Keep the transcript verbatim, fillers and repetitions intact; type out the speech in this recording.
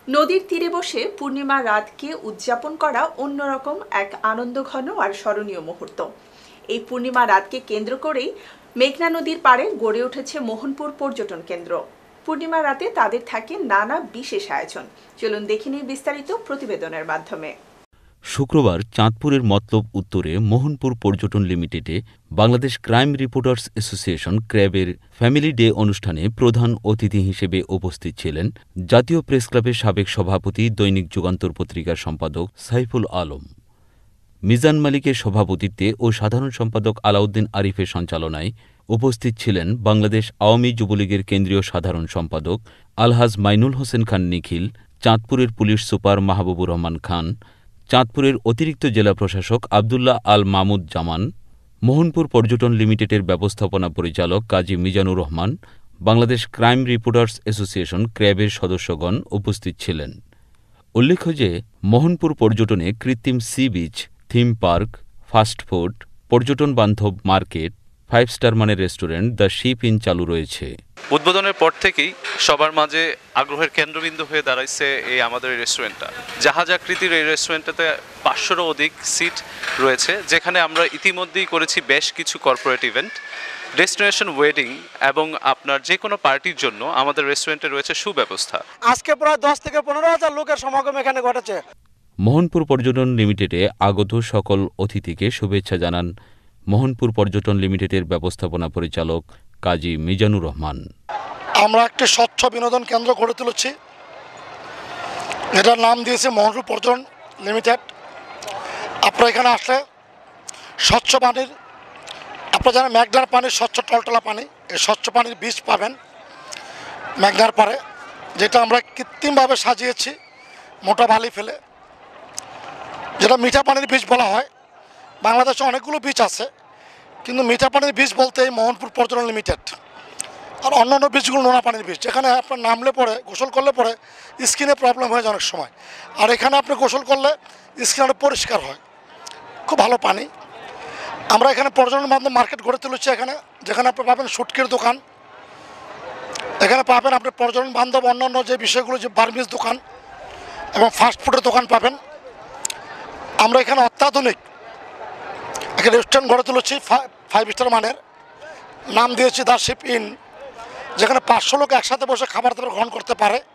নদীর তীরে বসে পূর্ণিমা রাতকে উদযাপন করা অন্যরকম এক আনন্দঘন আর স্মরণীয় মুহূর্ত। এই পূর্ণিমা রাতকে কেন্দ্র করেই মেঘনা নদীর পাড়ে গড়ে উঠেছে মোহনপুর পর্যটন কেন্দ্র। পূর্ণিমা রাতে তাদের থাকে নানা বিশেষ আয়োজন। চলুন দেখে নিই বিস্তারিত প্রতিবেদনের মাধ্যমে। শুক্রবার চাঁদপুরের মতলব উত্তরে মোহনপুর পর্যটন লিমিটেডে বাংলাদেশ ক্রাইম রিপোর্টার্স অ্যাসোসিয়েশন ক্র্যাবের ফ্যামিলি ডে অনুষ্ঠানে প্রধান অতিথি হিসেবে উপস্থিত ছিলেন জাতীয় প্রেসক্লাবের সাবেক সভাপতি, দৈনিক যুগান্তর পত্রিকার সম্পাদক সাইফুল আলম। মিজান মালিকের সভাপতিত্বে ও সাধারণ সম্পাদক আলাউদ্দিন আরিফের সঞ্চালনায় উপস্থিত ছিলেন বাংলাদেশ আওয়ামী যুবলীগের কেন্দ্রীয় সাধারণ সম্পাদক আলহাজ মাইনুল হোসেন খান নিখিল, চাঁদপুরের পুলিশ সুপার মাহবুবুর রহমান খান, চাঁদপুরের অতিরিক্ত জেলা প্রশাসক আবদুল্লাহ আল মামুদ জামান, মোহনপুর পর্যটন লিমিটেডের ব্যবস্থাপনা পরিচালক Kazi Mizanur Rahman, Bangladesh crime reporters association ক্র্যাবের সদস্যগণ উপস্থিত ছিলেন। উল্লেখ্য যে মোহনপুর পর্যটনে কৃত্রিম sea beach, theme park, fast food, পর্যটন বান্ধব মার্কেট, ফাইভ স্টার মানের রেস্টুরেন্ট দ্য শিপ ইন চালু রয়েছে। উদ্বোধনের পর থেকেই সবার মাঝে আগ্রহের কেন্দ্রবিন্দু হয়ে দাঁড়াইছে এই আমাদের এই রেস্টুরেন্টটা। জাহাজ আকৃতির এই রেস্টুরেন্টটাতে পাঁচশোরও অধিক সিট রয়েছে, যেখানে আমরা ইতিমধ্যেই করেছি বেশ কিছু কর্পোরেট ইভেন্ট, ডেস্টিনেশন ওয়েডিং এবং আপনার যে কোনো পার্টির জন্য আমাদের রেস্টুরেন্টে রয়েছে সুব্যবস্থা। আজকে প্রায় দশ থেকে পনেরো হাজার লোকের সমাগম এখানে ঘটেছে। মোহনপুর পর্যটন লিমিটেডে আগত সকল অতিথিকে শুভেচ্ছা জানান মোহনপুর পর্যটন লিমিটেডের ব্যবস্থাপনা পরিচালক কাজী মিজানুর রহমান। আমরা একটি স্বচ্ছ বিনোদন কেন্দ্র গড়ে তুলেছি, এটার নাম দিয়েছে মোহনপুর পর্যটন লিমিটেড। আপনারা এখানে আসলে স্বচ্ছ পানির, আপনারা জানেন মেঘনার পানির স্বচ্ছ টলটলা পানি, এই স্বচ্ছ পানির বীজ পাবেন মেঘনার পাড়ে, যেটা আমরা কৃত্রিমভাবে সাজিয়েছি মোটা বালি ফেলে, যেটা মিঠা পানির বীজ বলা হয়। বাংলাদেশে অনেকগুলো বীজ আছে, কিন্তু মিঠা পানির বীজ বলতে এই মোহনপুর পর্যটন লিমিটেড। আর অন্যান্য বীজগুলো নোনা পানির বীজ, যেখানে আপনার নামলে পরে গোসল করলে পরে স্কিনে প্রবলেম হয়ে যায় অনেক সময়, আর এখানে আপনি গোসল করলে স্কিন অনেক পরিষ্কার হয়, খুব ভালো পানি। আমরা এখানে পর্যটন বান্ধব মার্কেট গড়ে তুলেছি এখানে, যেখানে আপনি পাবেন শুটকির দোকান, এখানে পাবেন আপনি পর্যটন বান্ধব অন্যান্য যে বিষয়গুলো, যে বার্মিজ দোকান এবং ফাস্টফুডের দোকান পাবেন। আমরা এখানে অত্যাধুনিক একটা রেস্টুরেন্ট গড়ে তুলেছি ফাইভ স্টার মানের, নাম দিয়েছি দ্য শিপ ইন, যেখানে পাঁচশো লোক একসাথে বসে খাবার দাবার গ্রহণ করতে পারে।